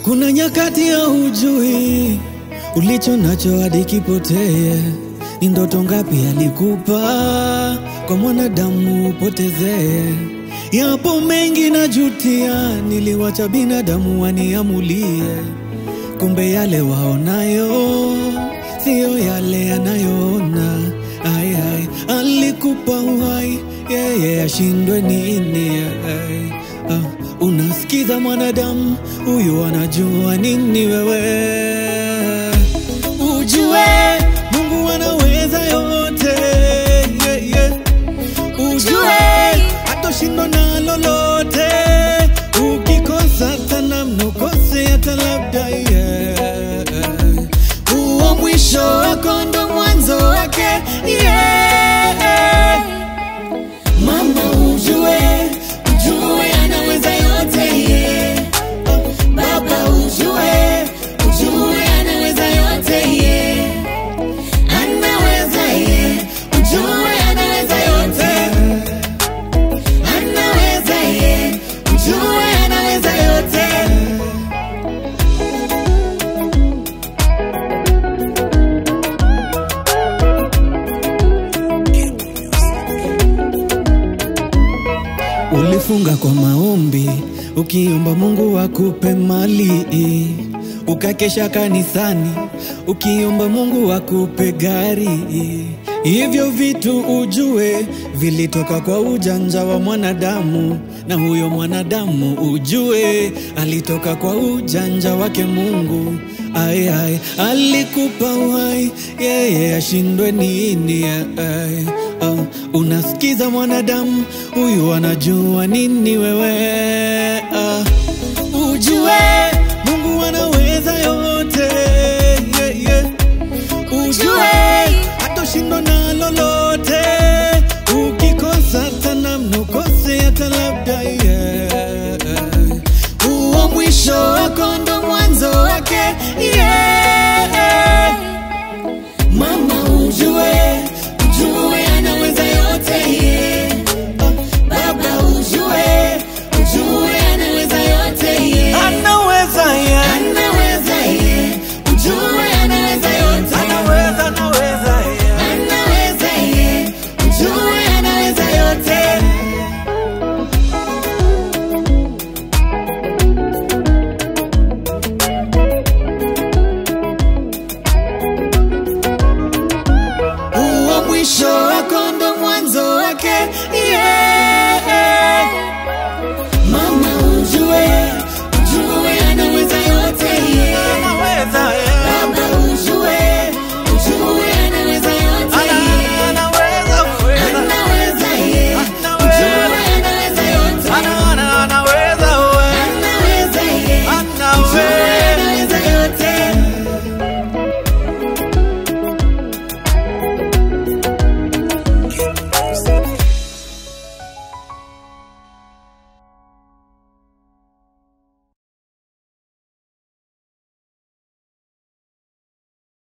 Kuna nyakati ya hujui ulicho nacho hadi kipotee. Ni ndoto ngapi alikupa kwa mwanadamu upotezee? Yapo mengi najutia, niliwacha binadamu waniamulie. Kumbe yale waonayo sio yale anayoona. Ai ai, alikupa uhai, yeye ashindwe nini? Unasikiza mwanadamu, huyu anajua nini wewe? Ujue Mungu anaweza yote, Ujue hatoshindwa na lolote. Ukikosa tana mnokose hata labda huo mwisho wako ndo mwanzo wake. Mama ujue, ujue anaweza yote. Baba ujue, ujue anaweza yote. Anaweza ujue anaweza yote. Anaweza ujue anaweza yote. Ulifunga kwa maombi ukiomba Mungu akupe mali, ukakesha kanisani ukiomba Mungu akupe gari. Hivyo vitu ujue vilitoka kwa ujanja wa mwanadamu, na huyo mwanadamu ujue alitoka kwa ujanja wake Mungu. Ai ai, alikupa uhai, yeye ashindwe nini? Unasikiza mwanadamu, huyu anajua nini wewe? Ujue Mungu anaweza yote. Ujue hatoshindwa na lolote. Ukikosa tana mnokose hata labda huo mwisho wako ndo mwanzo wake. Mama ujue, ujue anaweza yote. Baba ujue, ujue anaweza yote. Anaweza anaweza ujue anaweza yote. Anaweza anaweza ujue anaweza yote. Huo mwisho wako